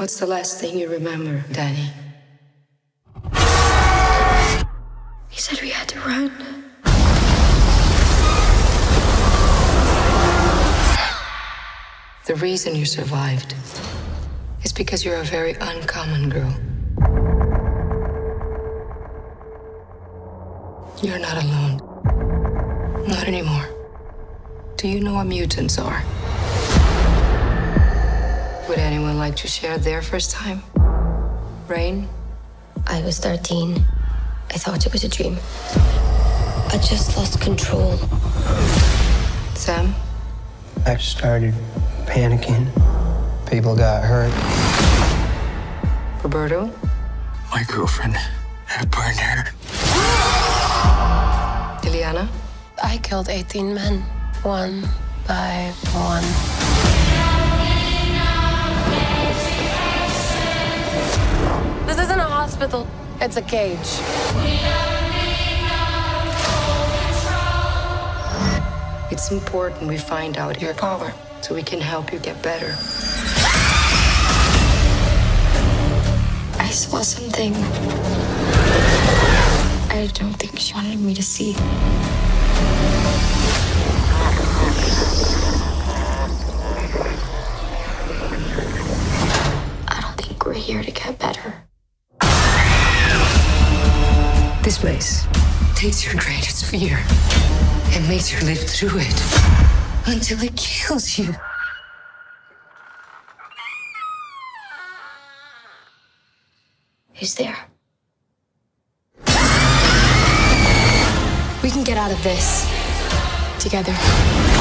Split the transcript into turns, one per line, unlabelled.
What's the last thing you remember, Danny?
He said we had to run.
The reason you survived is because you're a very uncommon girl. You're not alone. Not anymore. Do you know what mutants are? Would anyone like to share their first time? Rain?
I was 13. I thought it was a dream. I just lost control.
Sam?
I started panicking. People got hurt.
Roberto?
My girlfriend had burned hair.
Iliana?
I killed 18 men, one by one. This isn't a hospital, it's a cage.
It's important we find out your power so we can help you get better.
I saw something I don't think she wanted me to see. I don't think we're here to get better.
This place takes your greatest fear and makes you live through it until it kills you.
Who's there? We can get out of this together.